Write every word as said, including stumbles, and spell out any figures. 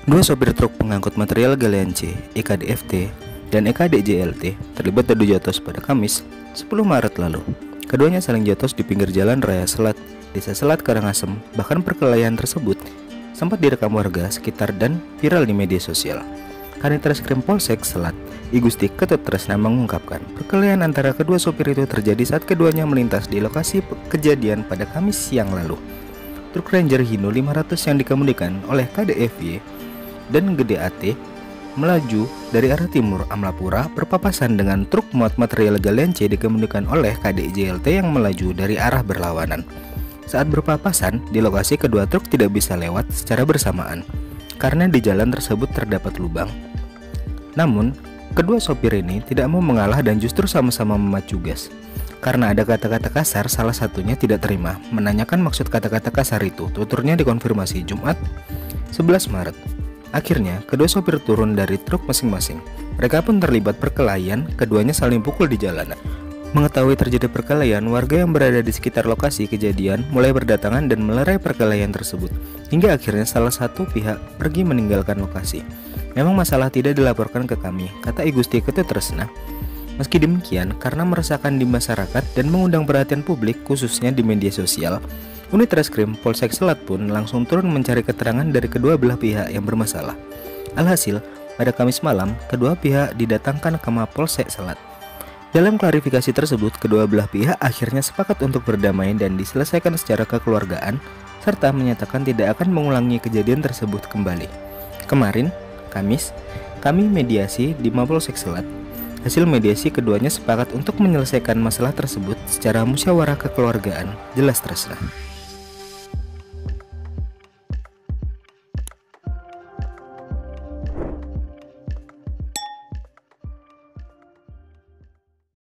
Dua sopir truk pengangkut material galian C, E K D F T, dan E K D J L T terlibat adu jotos pada Kamis, sepuluh Maret lalu. Keduanya saling jotos di pinggir jalan raya Selat, Desa Selat Karangasem. Bahkan perkelahian tersebut sempat direkam warga sekitar dan viral di media sosial. Kanit Reskrim Polsek Selat, I Gusti Ketut Tresna mengungkapkan, perkelahian antara kedua sopir itu terjadi saat keduanya melintas di lokasi kejadian pada Kamis siang lalu. Truk Ranger Hino lima ratus yang dikemudikan oleh K D F Y dan Gede A T melaju dari arah timur Amlapura berpapasan dengan truk muat material galian C dikemudikan oleh K D J L T yang melaju dari arah berlawanan. Saat berpapasan, di lokasi kedua truk tidak bisa lewat secara bersamaan karena di jalan tersebut terdapat lubang. Namun, kedua sopir ini tidak mau mengalah dan justru sama-sama memacu gas. Karena ada kata-kata kasar, salah satunya tidak terima, menanyakan maksud kata-kata kasar itu. Tuturnya dikonfirmasi Jumat sebelas Maret. Akhirnya, kedua sopir turun dari truk masing-masing. Mereka pun terlibat perkelahian, keduanya saling pukul di jalanan. Mengetahui terjadi perkelahian, warga yang berada di sekitar lokasi kejadian mulai berdatangan dan melerai perkelahian tersebut. Hingga akhirnya salah satu pihak pergi meninggalkan lokasi. Memang masalah tidak dilaporkan ke kami, kata I Gusti Ketut Tresna. Meski demikian, karena meresahkan di masyarakat dan mengundang perhatian publik khususnya di media sosial, unit Reskrim Polsek Selat pun langsung turun mencari keterangan dari kedua belah pihak yang bermasalah. Alhasil, pada Kamis malam, kedua pihak didatangkan ke Mapolsek Selat. Dalam klarifikasi tersebut, kedua belah pihak akhirnya sepakat untuk berdamai dan diselesaikan secara kekeluargaan, serta menyatakan tidak akan mengulangi kejadian tersebut kembali. Kemarin, Kamis, kami mediasi di Mapolsek Selat. Hasil mediasi keduanya sepakat untuk menyelesaikan masalah tersebut secara musyawarah kekeluargaan, jelas Tresna.